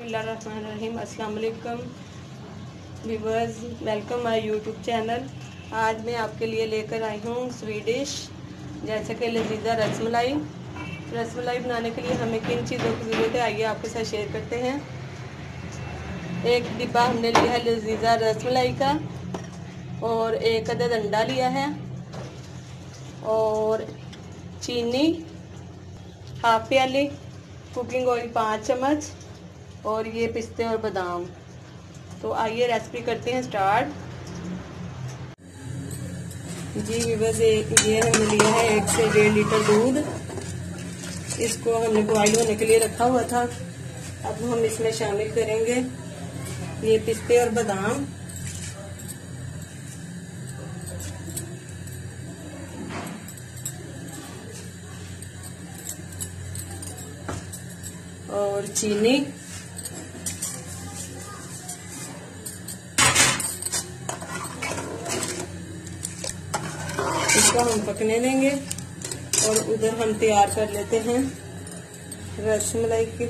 बिस्मिल्लाहिर्रहमानिर्रहीम। अस्सलाम वालेकुम viewers, welcome my YouTube channel. आज मैं आपके लिए लेकर आई हूँ स्वीट डिश, जैसे कि लजीजा रसमलाई। रसमलाई बनाने के लिए हमें किन चीज़ों की ज़रूरत है, आइए आपके साथ शेयर करते हैं। एक डिब्बा हमने लिया है लजीजा रसमलाई का, और एक अदद अंडा लिया है, और चीनी हाफ प्याली, कुकिंग ऑयल 5 चम्मच, और ये पिस्ते और बादाम। तो आइए रेसिपी करते हैं स्टार्ट। जी व्यूअर्स, ये हमने लिया है 1 से 1.5 लीटर दूध। इसको हमने बॉइल होने के लिए रखा हुआ था। अब हम इसमें शामिल करेंगे ये पिस्ते और बादाम, और चीनी, इसको हम पकने देंगे। और उधर हम तैयार कर लेते हैं रसमलाई की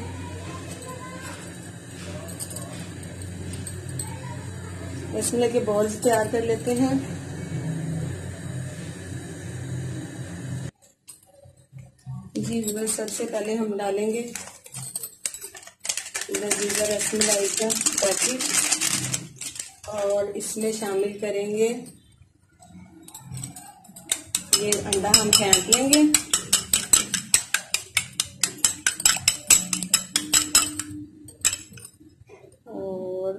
बॉल्स तैयार कर लेते हैं। जी बस सबसे पहले हम डालेंगे लजीजा रसमलाई का पैकेट, और इसमें शामिल करेंगे ये अंडा, हम फेंट लेंगे। और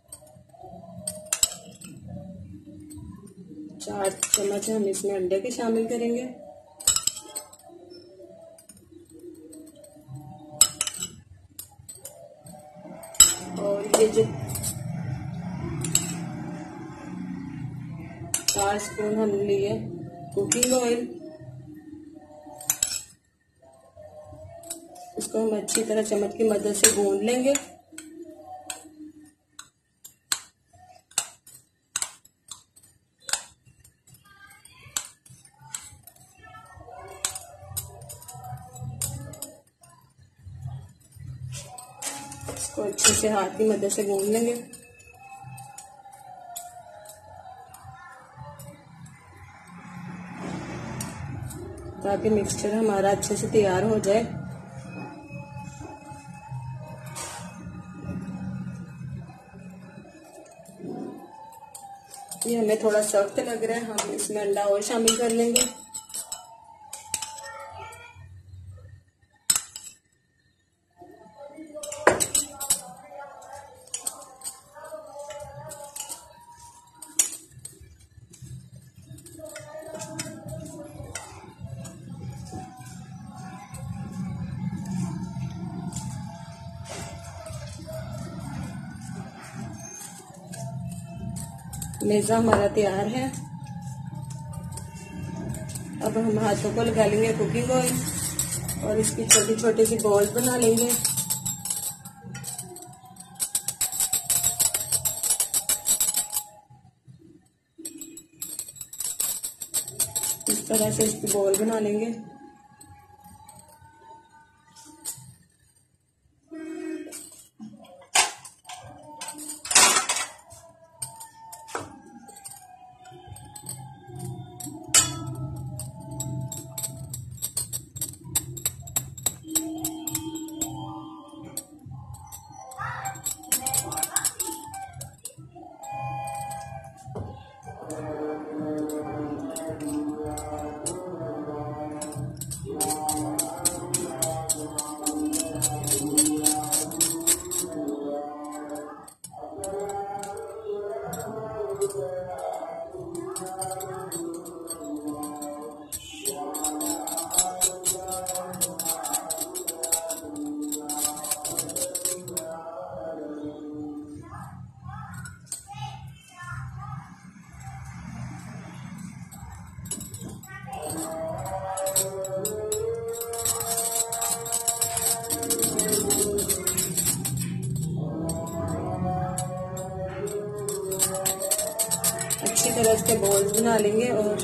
4 चम्मच हम इसमें अंडे के शामिल करेंगे। और ये जो 4 स्पून हम लिए कुकिंग ऑयल, इसको हम अच्छी तरह चम्मच की मदद से गूंद लेंगे। इसको अच्छे से हाथ की मदद से गूंद लेंगे। ताकि मिक्सचर हमारा अच्छे से तैयार हो जाए। ये हमें थोड़ा सख्त लग रहा है, हम इसमें अंडा और शामिल कर लेंगे। मेज़ा हमारा तैयार है। अब हम हाथों को लगा लेंगे कुकिंग ऑयल, और इसकी छोटी छोटी सी बॉल्स बना लेंगे। इस तरह से इसकी बॉल बना लेंगे। अच्छी तरह से बॉल्स बना लेंगे। और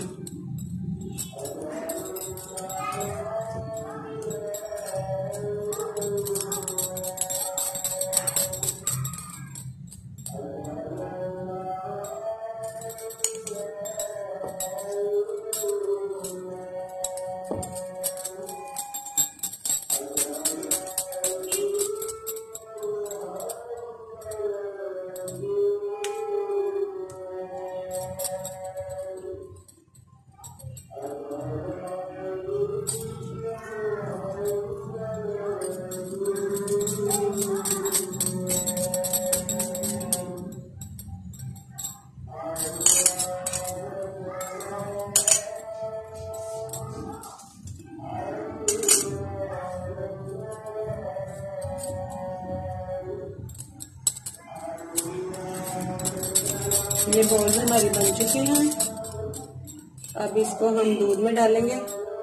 ये बॉल्स हमारी बन चुकी हैं। अब इसको हम दूध में डालेंगे।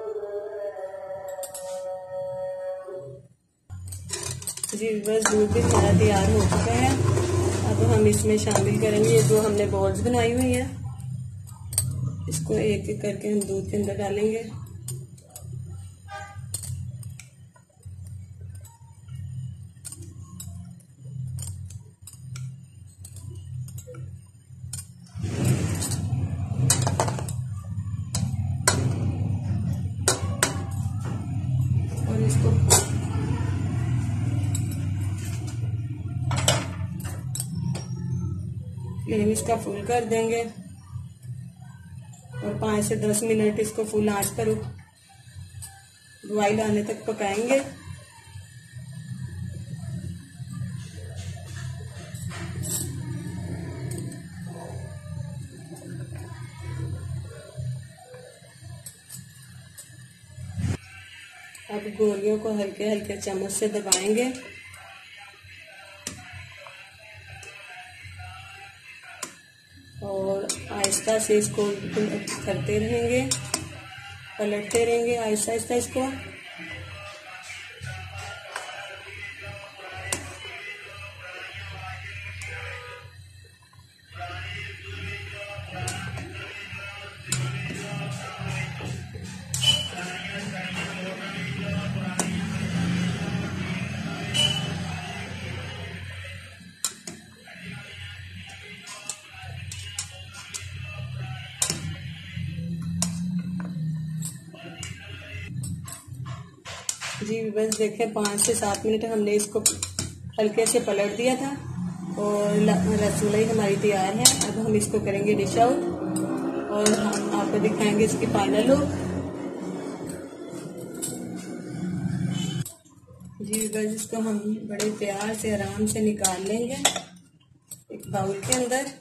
जी बस दूध भी हमारा तैयार हो चुका है। अब हम इसमें शामिल करेंगे जो हमने बॉल्स बनाई हुई है। इसको एक एक करके हम दूध के अंदर डालेंगे। और इसको फ्लेम इसका फुल कर देंगे और 5 से 10 मिनट इसको फुल आंच पर बॉइल आने तक पकाएंगे। अब गोलियों को हल्के हल्के चम्मच से दबाएंगे और आहिस्ता से इसको करते रहेंगे, पलटते रहेंगे आहिस्ता आहिस्ता इसको। जी बस देखें 5 से 7 मिनट हमने इसको हल्के से पलट दिया था और रसमलाई हमारी तैयार है। अब हम इसको करेंगे डिश आउट और हम आपको दिखाएंगे इसकी फाइनल लुक। जी बस इसको हम बड़े प्यार से आराम से निकाल लेंगे एक बाउल के अंदर।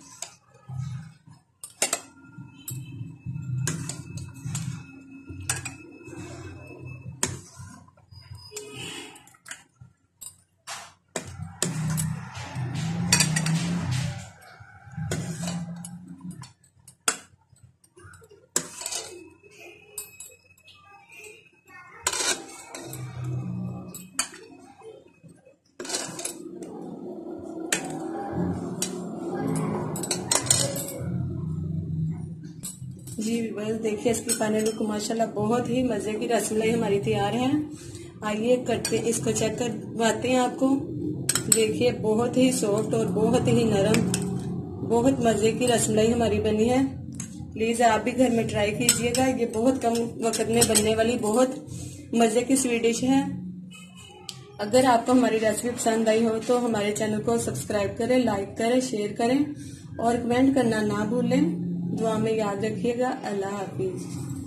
जी बस देखिए इसकी फाइनल लुक माशाल्लाह बहुत ही मजे की रसमलाई हमारी तैयार है। आइए करते इसको चेक करवाते हैं आपको। देखिए बहुत ही सॉफ्ट और बहुत ही नरम, बहुत मजे की रसमलाई हमारी बनी है। प्लीज आप भी घर में ट्राई कीजिएगा। ये बहुत कम वक्त में बनने वाली बहुत मजे की स्वीट डिश है। अगर आपको हमारी रेसिपी पसंद आई हो तो हमारे चैनल को सब्सक्राइब करें, लाइक करें, शेयर करें और कमेंट करना ना भूलें। दुआ में याद रखिएगा। अल्लाह हाफिज।